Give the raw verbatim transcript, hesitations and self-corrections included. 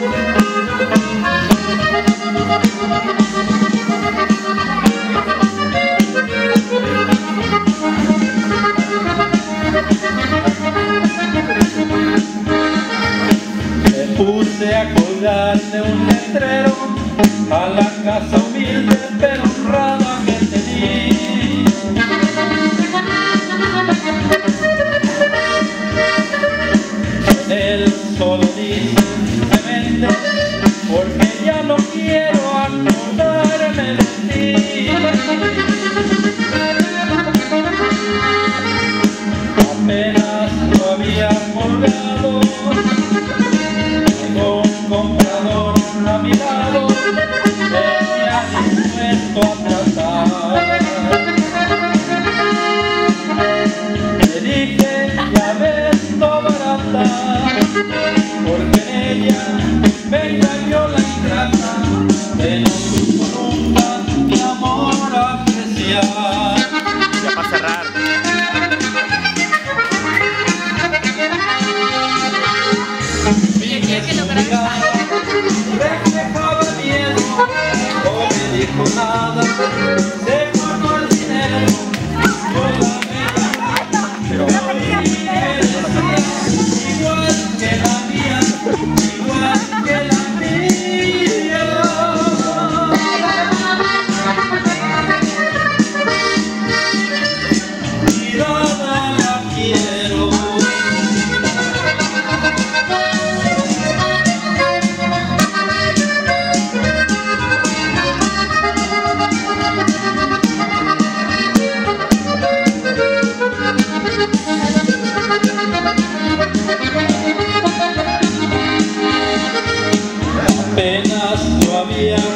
Puse a colgar de un letrero a la casa humilde pero honrada que tenía. En él solo dice simplemente porque ya no quiero acordarme de ti. Apenas lo había colgado, un comprador a mi lado venía dispuesto a tratar. Le dije, ya vendo barata, porque en ella me engañó la ingrata, que no supo nunca mi amor apreciar. Ya para cerrar. Reflejaba miedo, no me dijo nada, se guardó el dinero, yo la veía, pero hoy que decía, igual que la mía, igual que la mía. Tirada la quiero. Apenas lo había